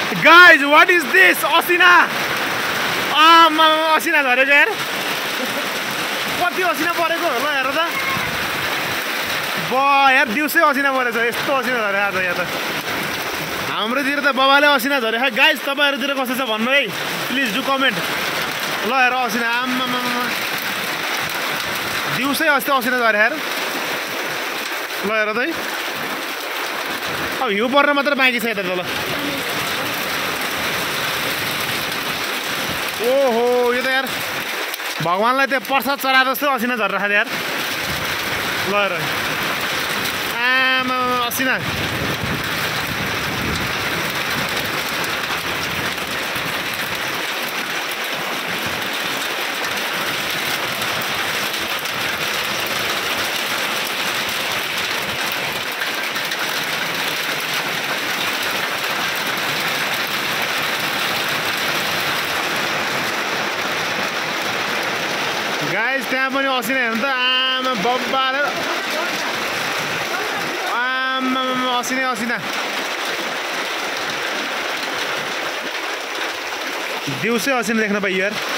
Guys, what is this? Asina! Asina झरेको यार कति असिना परेको होला हेर त यार दिउँसै असिना परेछ यस्तो असिना झरे आज यहाँ त हाम्रोतिर त बाबाले असिना झरे गाइज तपाईँहरूतिर कस्तो छ भन्नु है प्लिज डु कमेन्ट ल हेर असिना आम्मा दिउँसै अस्ति असिना झरे यार ल हेर त है अब हिउँ पर्न मात्र बाँकी छ यता त ल ओहो यो त यार भगवान्लाई त्यो प्रसाद चढा जस्तो असिना झरेर खाँदै यार ल हेर आमा असिना गाइस त्यहाँ पनि असिना हेर्नु त आमा बब्बाल आमा असिना दिउँसै असिना देख्न पाइयो यार